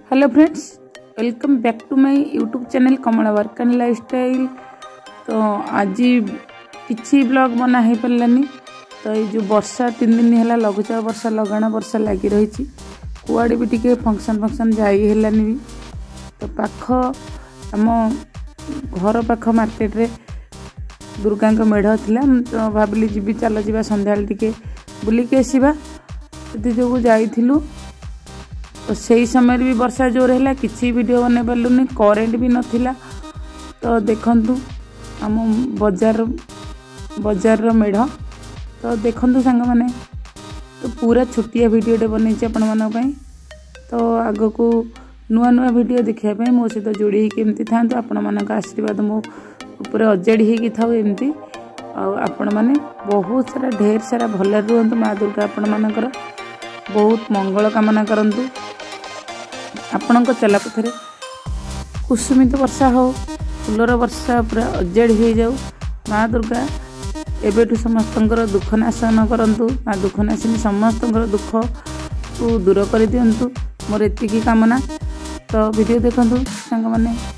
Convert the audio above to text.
Hello friends, welcome back to my YouTube channel Kamala work and lifestyle. तो आज किसी blog बना हो पारानी। तो ये जो वर्षा 3 दिन है लघुचाप वर्षा लगाण वर्षा लगी रही कुआड़े भी टी फंक्शन जाइलानी भी। तो पाख आम घर पाख मार्केट रे दुर्गा मेढ़ थिला। तो भाविली जी चल जा संध्या टी बुलिक आसवा जो जाइलु। तो सही समय भी वर्षा जोर है किसी वीडियो बन पार्लुनि, करेन्ट भी नथिला। तो देखंतु आम बजार मेढ़। तो देखंतु सांग माने तो पूरा छोटिया वीडियोटे बन आपण मानी। तो आग को नुआ नुआ वीडियो देखापी मो सहित जोड़ी होमती था। आपण मान आशीर्वाद मो ऊपर अजाड़ी होगी था एमती। आपण मैंने बहुत सारा ढेर सारा भल रुहतु। माँ दुर्गा आपण मानकर बहुत मंगल कामना करंतु। आपणक चलापथरे कुसुमित वर्षा हो, फुलर वर्षा पूरा अजाड़ी हो जाऊ। माँ दुर्गा एबेठु समस्तंकर दुख नाशन करंतु। माँ दुख नाशिनी समस्तंकर दुख को दूर कर दियंतु। मोर एतिकी कामना। तो वीडियो देखंतु सांग माने।